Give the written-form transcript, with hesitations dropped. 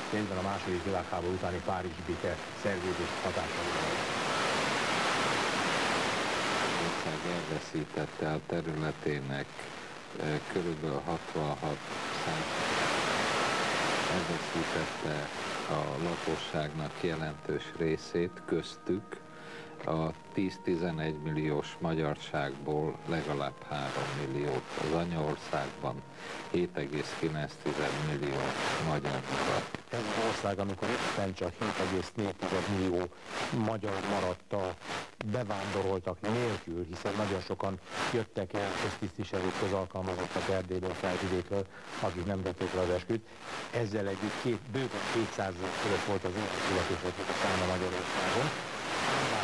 részben a második világháború utáni Párizsi béke szerződés hatásával. Ország elveszítette a területének körülbelül 66%, elveszítette a lakosságnak jelentős részét, köztük a 10-11 milliós magyarságból legalább 3 milliót, az anyaországban 7,9 millió magyar maradt. Ez az ország, amikor éppen csak 7,4 millió magyar maradt a bevándoroltak nélkül, hiszen nagyon sokan jöttek el köztisztviselők, közalkalmazottak Erdélyből, Felvidékről, akik nem vették le az esküt. Ezzel együtt bőven 200 fölött volt az életületések a száma Magyarországon.